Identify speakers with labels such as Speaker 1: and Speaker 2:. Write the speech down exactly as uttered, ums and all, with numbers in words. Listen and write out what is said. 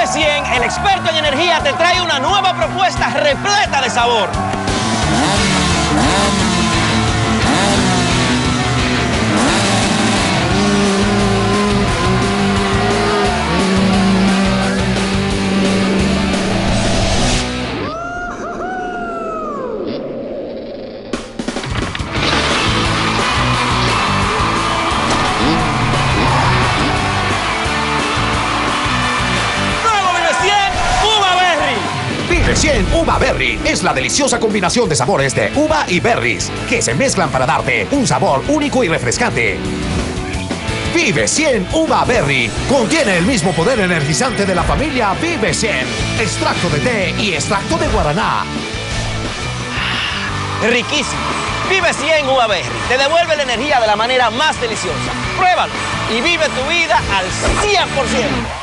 Speaker 1: Vive cien, el experto en energía, te trae una nueva propuesta repleta de sabor.
Speaker 2: Vive cien Uva Berry es la deliciosa combinación de sabores de uva y berries que se mezclan para darte un sabor único y refrescante. Vive cien Uva Berry contiene el mismo poder energizante de la familia Vive cien, extracto de té y extracto de guaraná.
Speaker 1: Riquísimo. Vive cien Uva Berry te devuelve la energía de la manera más deliciosa. Pruébalo y vive tu vida al cien por ciento.